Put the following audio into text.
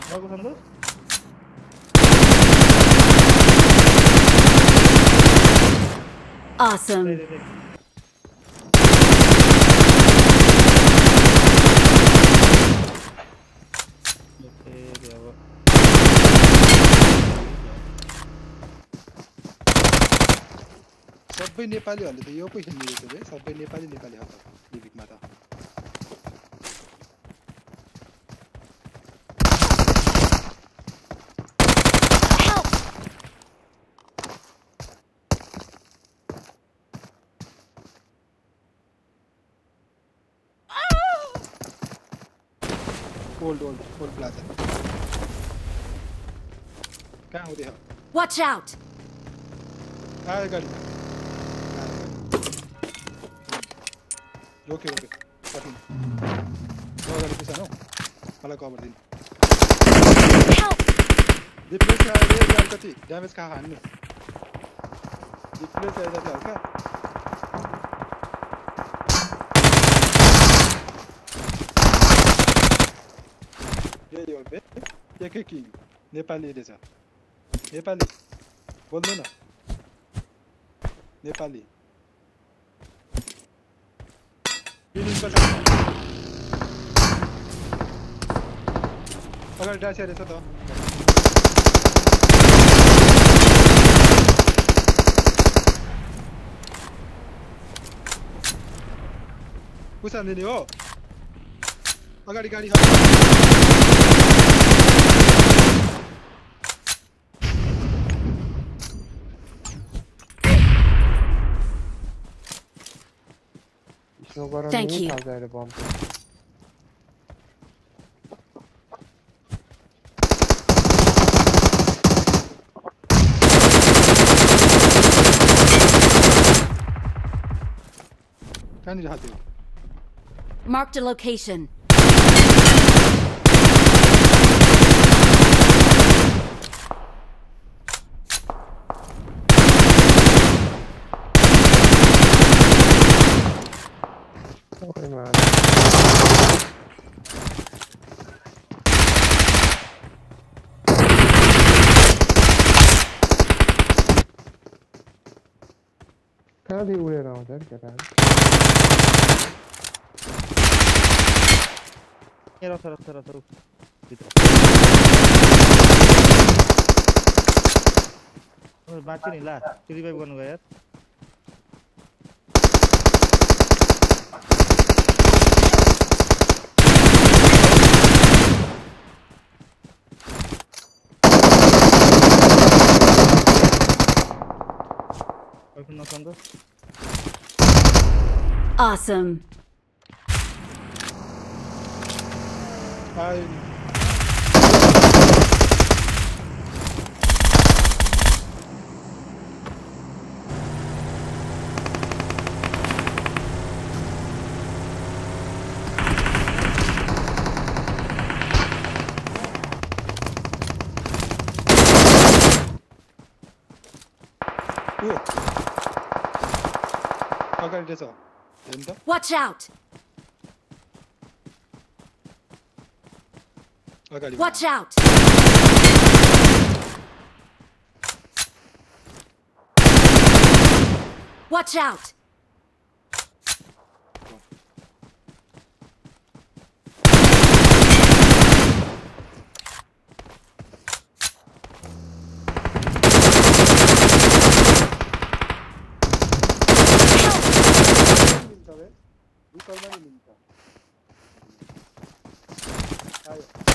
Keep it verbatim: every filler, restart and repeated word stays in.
Bagus Santos. Awesome. Deh, deh, deh. Oke, jawab. सबै नेपालीहरुले त यो पो खेल्ने रहेछ बे सबै नेपाली नेपाली हो त लिभिकमा त ओल्ड ओल्ड ओल्ड प्लाजा कहाँ हुँदै हो Watch out. आयो गाडी रोके रोके कठिन अगाडि पुछान हौ मलाई कभर दिनु रिप्लेस आयो रे अलिकति ड्यामेज कहाँ हान्नु रिप्लेस आयो जति हल्का यही हो बे एकै किङ नेपाली रहेछ नेपाली बोल्नु न नेपाली अगाडि डाँसिया रहेछ त पुसान दिने हो अगाडि गाडी छ Thank you. कहाँनिर हात्यो Marked a location. Oh man. कहाँदेखि उडेर आउँछ यार केटाहरु ए रस रस रस रस भित्र ओ बाँच्यो नि ला त्यो रिभाइभ गर्नु गयो यार No Santos. Awesome. Hi. Watch out! Watch out! Watch out! Ayo.